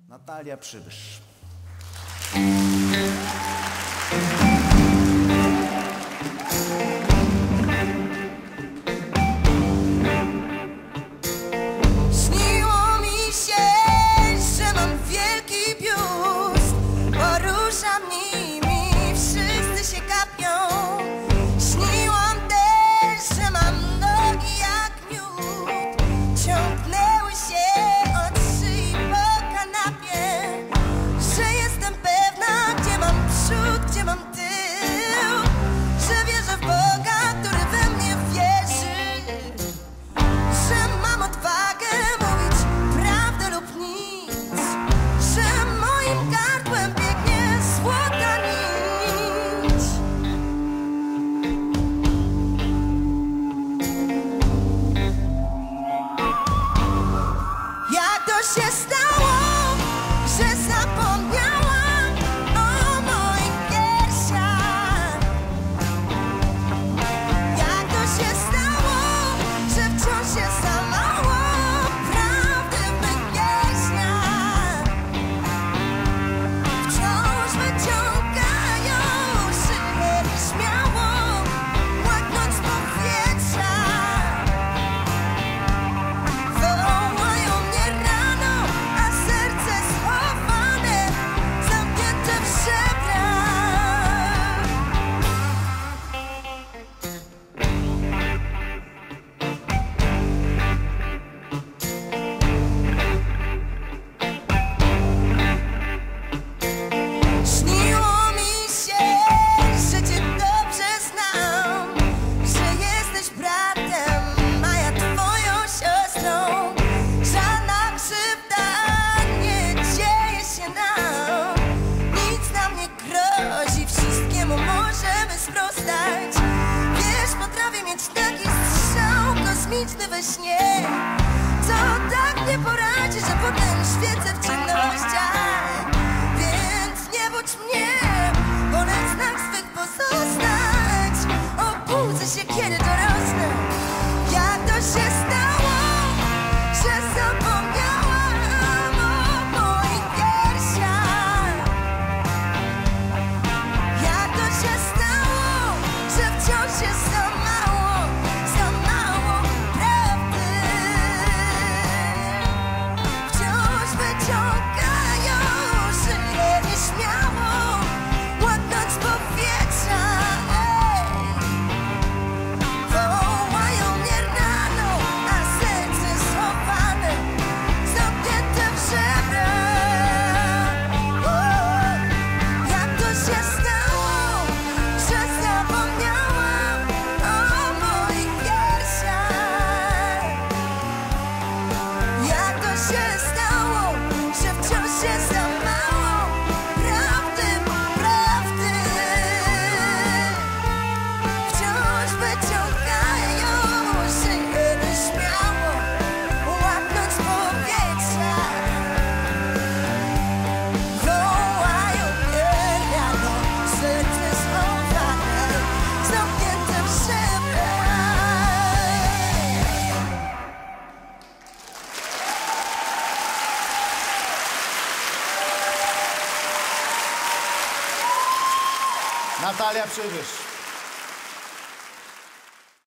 Natalia Przybysz. Śniło mi się, że mam wielki biust, poruszam nimi, wszyscy się gapią. Śniłam też, że mam nogi jak miód, ciągnęły się od szyi po kanapie, że jestem pewna, gdzie mam przód, gdzie mam tył, że wierzę w Boga, który we mnie wierzy, że mam odwagę mówić prawdę lub nic, że moim gardłem biegnie złota nić. Jak to się stało, że zapomniałam o moich piersiach? Jak to się stało, że wciąż jest za mało prawdy w mych pieśniach? Wciąż wyciągają szyję śmiało, łaknąć powietrza. Wołają mnie rano, a serce schowane, zamknięte w żebrach. Śniło mi się, że cię dobrze znam, że jesteś bratem, a ja twoją siostrą. Żadna krzywda nie dzieje się nam, nic nam nie grozi, wszystkiemu możemy sprostać. Wiesz, potrafię mieć taki strzał kosmiczny we śnie, co tak mnie poradzi, że potem świecę w ciemnościach. Więc nie budź mnie, wolę w znak swych pozostać. Obudzę się, kiedy dorosnę. Jak to się stało, że zapomniałam o moich piersiach? Jak to się stało, że wciąż jest za mało prawdy? Wciąż wyciągają szyję nieśmiało, łaknąć powietrza. Wołają mnie rano, a serce schowane, zamknięte w żebrach. Jak to się stało, że zapomniałam o moich piersiach? Jak to się stało, że wciąż jest za mało prawdy? Wciąż wyciągają szyję nieśmiało, łaknąć powietrza. Wołają mnie rano, serce schowane, zamknięte w żebrach. Natalia Przybysz.